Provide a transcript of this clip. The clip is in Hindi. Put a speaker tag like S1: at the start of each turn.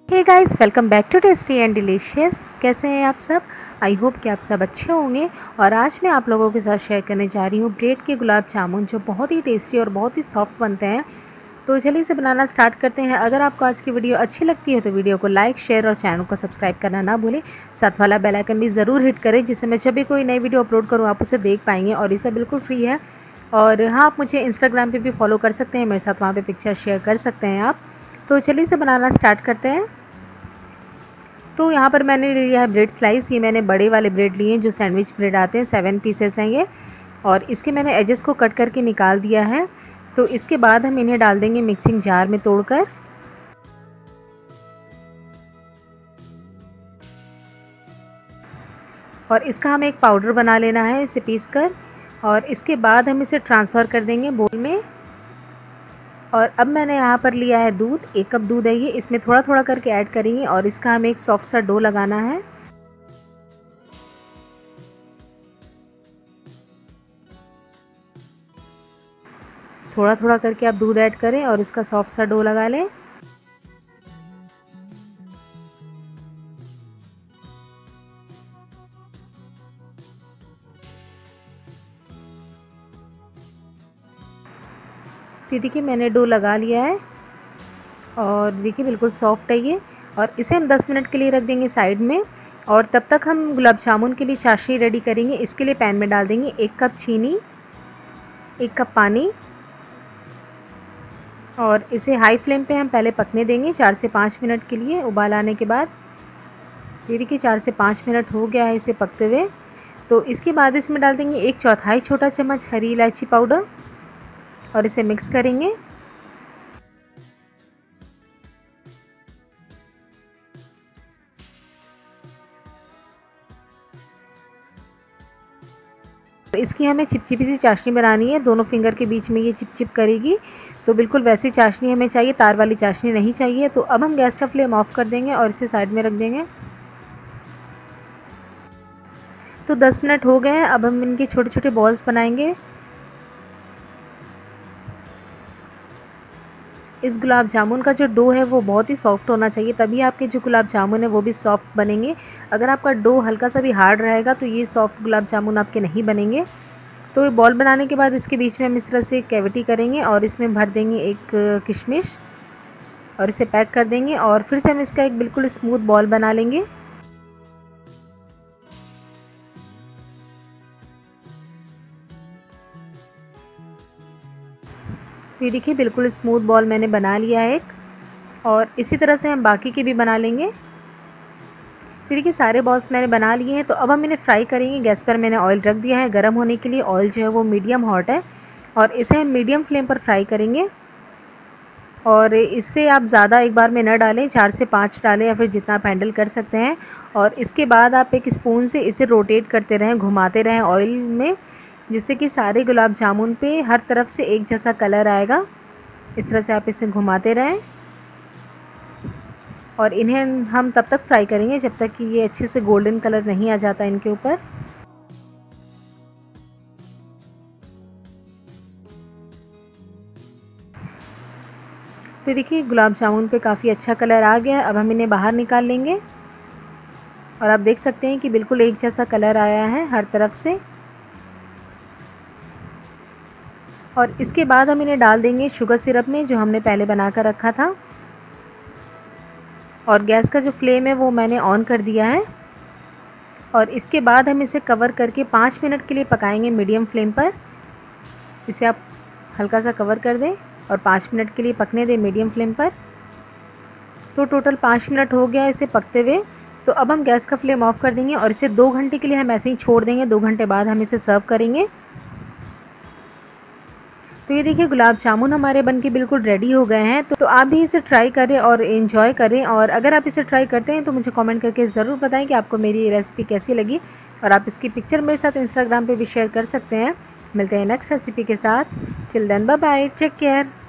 S1: Hey guys, welcome back to tasty and delicious. कैसे हैं आप सब? आई होप कि आप सब अच्छे होंगे। और आज मैं आप लोगों के साथ शेयर करने जा रही हूँ ब्रेड के गुलाब जामुन, जो बहुत ही टेस्टी और बहुत ही सॉफ्ट बनते हैं। तो चलिए इसे बनाना स्टार्ट करते हैं। अगर आपको आज की वीडियो अच्छी लगती है तो वीडियो को लाइक, शेयर और चैनल को सब्सक्राइब करना ना भूलें। साथ वाला बेल आइकन भी ज़रूर हिट करें, जिससे मैं जब भी कोई नई वीडियो अपलोड करूँ आप उसे देख पाएंगे। और इसे बिल्कुल फ्री है। और हाँ, आप मुझे इंस्टाग्राम पे भी फॉलो कर सकते हैं, मेरे साथ वहाँ पे पिक्चर शेयर कर सकते हैं आप। तो चलिए इसे बनाना स्टार्ट करते हैं। तो यहाँ पर मैंने लिया है ब्रेड स्लाइस। ये मैंने बड़े वाले ब्रेड लिए हैं, जो सैंडविच ब्रेड आते हैं। 7 पीसेस हैं ये। और इसके मैंने एजेस को कट करके निकाल दिया है। तो इसके बाद हम इन्हें डाल देंगे मिक्सिंग जार में तोड़कर। और इसका हमें एक पाउडर बना लेना है, इसे पीस कर। और इसके बाद हम इसे ट्रांसफ़र कर देंगे बोल में। और अब मैंने यहाँ पर लिया है दूध, 1 कप दूध है ये। इसमें थोड़ा थोड़ा करके ऐड करेंगे और इसका हमें एक सॉफ्ट सा डो लगाना है। थोड़ा थोड़ा करके आप दूध ऐड करें और इसका सॉफ्ट सा डो लगा लें। तो देखिए मैंने डो लगा लिया है और देखिए बिल्कुल सॉफ्ट है ये। और इसे हम 10 मिनट के लिए रख देंगे साइड में। और तब तक हम गुलाब जामुन के लिए चाशनी रेडी करेंगे। इसके लिए पैन में डाल देंगे 1 कप चीनी, 1 कप पानी। और इसे हाई फ्लेम पे हम पहले पकने देंगे 4 से 5 मिनट के लिए, उबाल आने के बाद। ये देखिए 4 से 5 मिनट हो गया है इसे पकते हुए। तो इसके बाद इसमें डाल देंगे 1/4 छोटा चम्मच हरी इलायची पाउडर और इसे मिक्स करेंगे। इसकी हमें चिपचिपी सी चाशनी बनानी है, दोनों फिंगर के बीच में ये चिपचिप करेगी। तो बिल्कुल वैसी चाशनी हमें चाहिए, तार वाली चाशनी नहीं चाहिए। तो अब हम गैस का फ्लेम ऑफ कर देंगे और इसे साइड में रख देंगे। तो 10 मिनट हो गए हैं। अब हम इनके छोटे छोटे बॉल्स बनाएंगे। इस गुलाब जामुन का जो डो है वो बहुत ही सॉफ्ट होना चाहिए, तभी आपके जो गुलाब जामुन है वो भी सॉफ्ट बनेंगे। अगर आपका डो हल्का सा भी हार्ड रहेगा तो ये सॉफ्ट गुलाब जामुन आपके नहीं बनेंगे। तो ये बॉल बनाने के बाद इसके बीच में हम इस तरह से कैविटी करेंगे और इसमें भर देंगे एक किशमिश और इसे पैक कर देंगे। और फिर से हम इसका एक बिल्कुल स्मूथ बॉल बना लेंगे। तो ये देखिए बिल्कुल स्मूथ बॉल मैंने बना लिया है एक। और इसी तरह से हम बाकी के भी बना लेंगे। फिर देखिए सारे बॉल्स मैंने बना लिए हैं। तो अब हम इन्हें फ्राई करेंगे। गैस पर मैंने ऑयल रख दिया है गर्म होने के लिए। ऑयल जो है वो मीडियम हॉट है और इसे हम मीडियम फ्लेम पर फ्राई करेंगे। और इससे आप ज़्यादा एक बार में न डालें, 4 से 5 डालें या फिर जितना आप हैंडल कर सकते हैं। और इसके बाद आप एक स्पून से इसे रोटेट करते रहें, घुमाते रहें ऑयल में, जिससे कि सारे गुलाब जामुन पे हर तरफ से एक जैसा कलर आएगा। इस तरह से आप इसे घुमाते रहें और इन्हें हम तब तक फ्राई करेंगे जब तक कि ये अच्छे से गोल्डन कलर नहीं आ जाता इनके ऊपर। तो देखिए गुलाब जामुन पे काफ़ी अच्छा कलर आ गया है। अब हम इन्हें बाहर निकाल लेंगे और आप देख सकते हैं कि बिल्कुल एक जैसा कलर आया है हर तरफ से। और इसके बाद हम इन्हें डाल देंगे शुगर सिरप में, जो हमने पहले बना कर रखा था। और गैस का जो फ्लेम है वो मैंने ऑन कर दिया है। और इसके बाद हम इसे कवर करके 5 मिनट के लिए पकाएंगे मीडियम फ्लेम पर। इसे आप हल्का सा कवर कर दें और 5 मिनट के लिए पकने दें मीडियम फ्लेम पर। तो टोटल 5 मिनट हो गया इसे पकते हुए। तो अब हम गैस का फ्लेम ऑफ कर देंगे और इसे 2 घंटे के लिए हम ऐसे ही छोड़ देंगे। 2 घंटे बाद हम इसे सर्व करेंगे। तो ये देखिए गुलाब जामुन हमारे बनके बिल्कुल रेडी हो गए हैं। तो आप भी इसे ट्राई करें और एंजॉय करें। और अगर आप इसे ट्राई करते हैं तो मुझे कमेंट करके ज़रूर बताएं कि आपको मेरी ये रेसिपी कैसी लगी। और आप इसकी पिक्चर मेरे साथ इंस्टाग्राम पे भी शेयर कर सकते हैं। मिलते हैं नेक्स्ट रेसिपी के साथ। Till then bye bye, take care.